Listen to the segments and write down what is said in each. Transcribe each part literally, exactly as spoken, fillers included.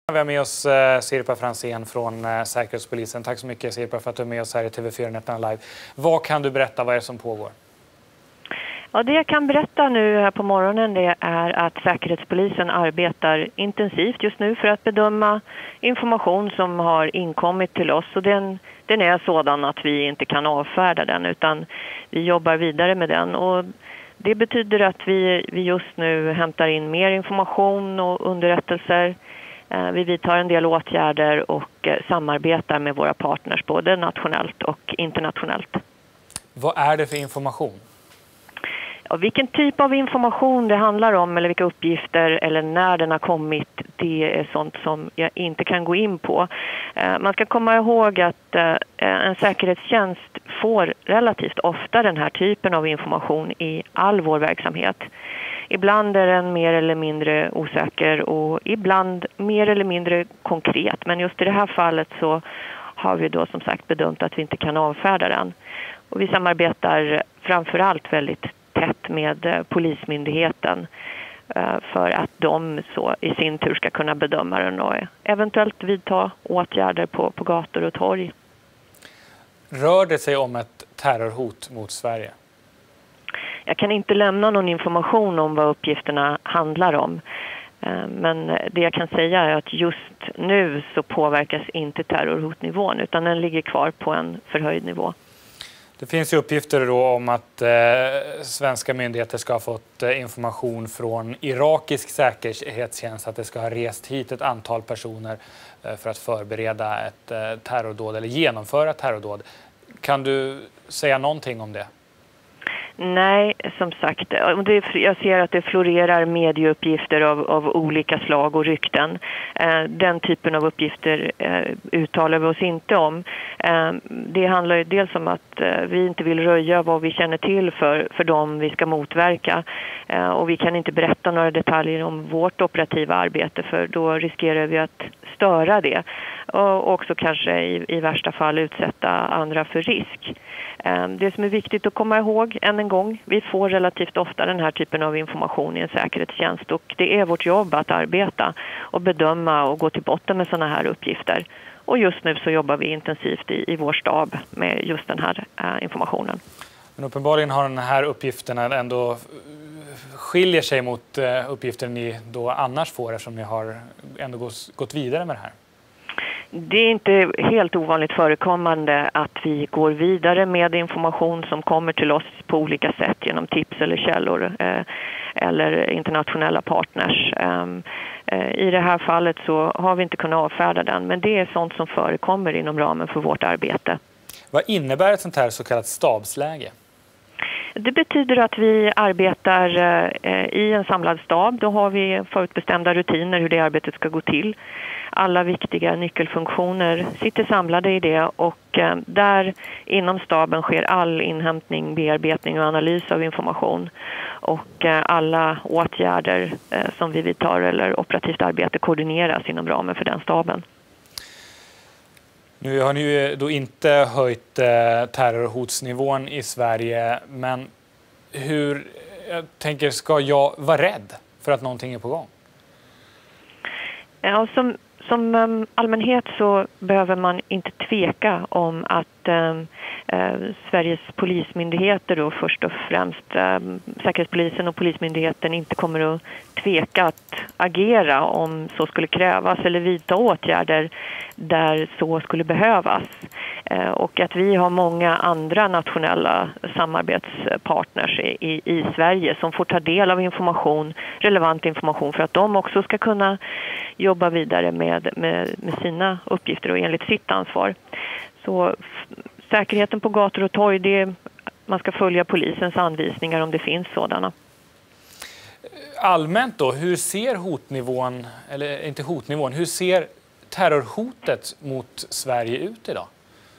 Vi har med oss eh, Sirpa Franzén från eh, Säkerhetspolisen. Tack så mycket Sirpa för att du är med oss här i T V fyra Nätterna Live. Vad kan du berätta, vad är det som pågår? Ja, det jag kan berätta nu här på morgonen det är att Säkerhetspolisen arbetar intensivt just nu för att bedöma information som har inkommit till oss. Och den, den är sådan att vi inte kan avfärda den utan vi jobbar vidare med den. Och det betyder att vi, vi just nu hämtar in mer information och underrättelser. Vi vidtar en del åtgärder och samarbetar med våra partners både nationellt och internationellt. Vad är det för information? Ja, vilken typ av information det handlar om eller vilka uppgifter eller när den har kommit, det är sånt som jag inte kan gå in på. Man ska komma ihåg att en säkerhetstjänst får relativt ofta den här typen av information i all vår verksamhet. Ibland är den mer eller mindre osäker och ibland mer eller mindre konkret. Men just i det här fallet så har vi då som sagt bedömt att vi inte kan avfärda den. Och vi samarbetar framförallt väldigt tätt med Polismyndigheten för att de så i sin tur ska kunna bedöma den och eventuellt vidta åtgärder på, på gator och torg. Rör det sig om ett terrorhot mot Sverige? Jag kan inte lämna någon information om vad uppgifterna handlar om. Men det jag kan säga är att just nu så påverkas inte terrorhotnivån utan den ligger kvar på en förhöjd nivå. Det finns ju uppgifter då om att eh, svenska myndigheter ska ha fått eh, information från irakisk säkerhetstjänst att det ska ha rest hit ett antal personer eh, för att förbereda ett eh, terrordåd eller genomföra terrordåd. Kan du säga någonting om det? Nej, som sagt, jag ser att det florerar medieuppgifter av, av olika slag och rykten. Den typen av uppgifter uttalar vi oss inte om. Det handlar ju dels om att vi inte vill röja vad vi känner till för, för dem vi ska motverka. Och vi kan inte berätta några detaljer om vårt operativa arbete för då riskerar vi att störa det. Och också kanske i, i värsta fall utsätta andra för risk. Det som är viktigt att komma ihåg än en gång, vi får relativt ofta den här typen av information i en säkerhetstjänst och det är vårt jobb att arbeta och bedöma och gå till botten med sådana här uppgifter. Och just nu så jobbar vi intensivt i, i vår stab med just den här äh, informationen. Men uppenbarligen har den här uppgifterna ändå skiljer sig mot uh, uppgifter ni då annars får eftersom ni har ändå gått, gått vidare med det här. Det är inte helt ovanligt förekommande att vi går vidare med information som kommer till oss på olika sätt genom tips eller källor eh, eller internationella partners. Um, eh, I det här fallet så har vi inte kunnat avfärda den, men det är sånt som förekommer inom ramen för vårt arbete. Vad innebär ett sånt här så kallat stabsläge? Det betyder att vi arbetar eh, i en samlad stab. Då har vi förutbestämda rutiner hur det arbetet ska gå till. Alla viktiga nyckelfunktioner sitter samlade i det och eh, där inom staben sker all inhämtning, bearbetning och analys av information. Och eh, alla åtgärder eh, som vi vidtar eller operativt arbete koordineras inom ramen för den staben. Nu har ni ju då inte höjt eh, terrorhotsnivån i Sverige, men hur, jag tänker, ska jag vara rädd för att någonting är på gång? Ja, som, som um, allmänhet så behöver man inte tveka om att um, uh, Sveriges polismyndigheter då först och främst um, Säkerhetspolisen och Polismyndigheten inte kommer att tveka att agera om så skulle krävas eller vidta åtgärder där så skulle behövas. Eh, och att vi har många andra nationella samarbetspartners i, i, i Sverige som får ta del av information, relevant information för att de också ska kunna jobba vidare med, med, med sina uppgifter och enligt sitt ansvar. Så säkerheten på gator och torg, det, man ska följa polisens anvisningar om det finns sådana. Allmänt då, hur ser hotnivån, eller inte hotnivån, hur ser terrorhotet mot Sverige ut idag?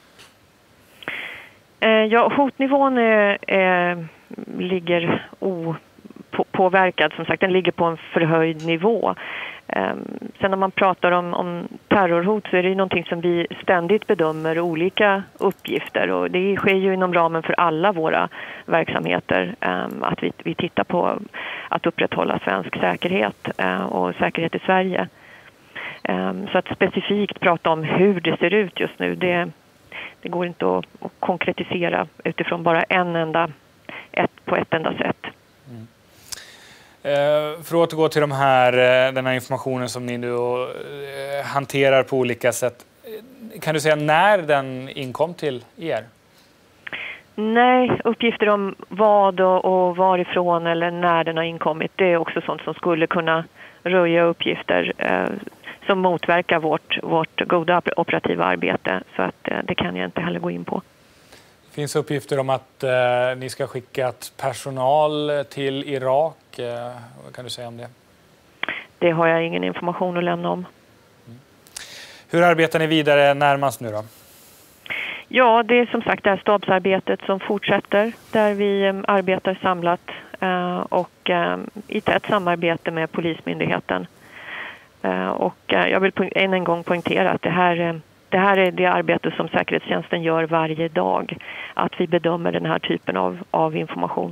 Ja, hotnivån är, är, ligger opåverkad, som sagt, den ligger på en förhöjd nivå. Sen när man pratar om, om terrorhot så är det ju någonting som vi ständigt bedömer olika uppgifter och det sker ju inom ramen för alla våra verksamheter att vi, vi tittar på att upprätthålla svensk säkerhet och säkerhet i Sverige. Så att specifikt prata om hur det ser ut just nu, det, det går inte att, att konkretisera utifrån bara en enda, ett, på ett enda sätt. Mm. Eh, för att återgå till de här, den här informationen som ni nu eh, hanterar på olika sätt. Kan du säga när den inkom till er? Nej, uppgifter om vad och, och varifrån eller när den har inkommit, det är också sånt som skulle kunna röja uppgifter eh, som motverkar vårt, vårt goda operativa arbete. Så att eh, det kan jag inte heller gå in på. Det finns uppgifter om att eh, ni ska skickat personal till Irak. Eh, vad kan du säga om det? Det har jag ingen information att lämna om. Mm. Hur arbetar ni vidare närmast nu då? Ja, det är som sagt det här stabsarbetet som fortsätter där vi eh, arbetar samlat eh, och eh, i tätt samarbete med Polismyndigheten. Eh, och eh, jag vill än en gång poängtera att det här, eh, det här är det arbete som säkerhetstjänsten gör varje dag. Att vi bedömer den här typen av, av information.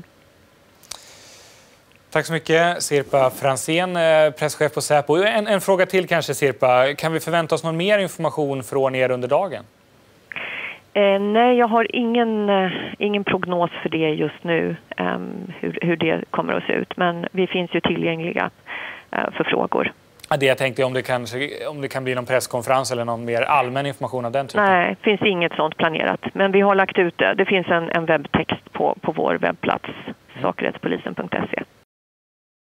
Tack så mycket, Sirpa Franzén, presschef på Säpo. En, en fråga till kanske, Sirpa. Kan vi förvänta oss någon mer information från er under dagen? Eh, nej, jag har ingen, eh, ingen prognos för det just nu, eh, hur, hur det kommer att se ut. Men vi finns ju tillgängliga eh, för frågor. Det jag tänkte om det, kanske, om det kan bli någon presskonferens eller någon mer allmän information av den typen. Nej, det finns inget sånt planerat. Men vi har lagt ut det. Det finns en, en webbtext på, på vår webbplats, säkerhetspolisen punkt se.